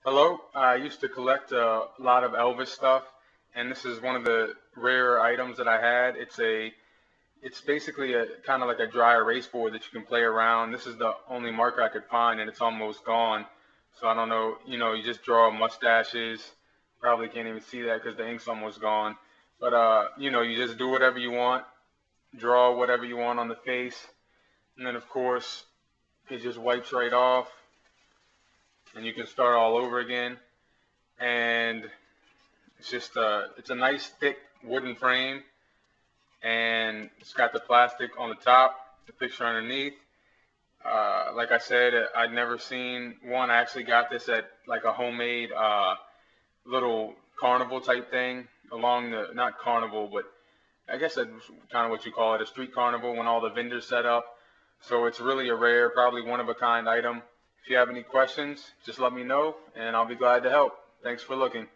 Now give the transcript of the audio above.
Hello, I used to collect a lot of Elvis stuff, and this is one of the rare items that I had. It's basically a kind of like a dry erase board that you can play around. This is the only marker I could find, and it's almost gone. So I don't know, you just draw mustaches. Probably can't even see that because the ink's almost gone. But you just do whatever you want, draw whatever you want on the face, and then of course it just wipes right off, and you can start all over again. And it's a nice thick wooden frame, and it's got the plastic on the top, the picture underneath. Like I said, I'd never seen one. I actually got this at like a homemade little carnival type thing along the, not carnival, but I guess that's kind of what you call it, a street carnival when all the vendors set up. So it's really a rare, probably one of a kind item. If you have any questions, just let me know and I'll be glad to help. Thanks for looking.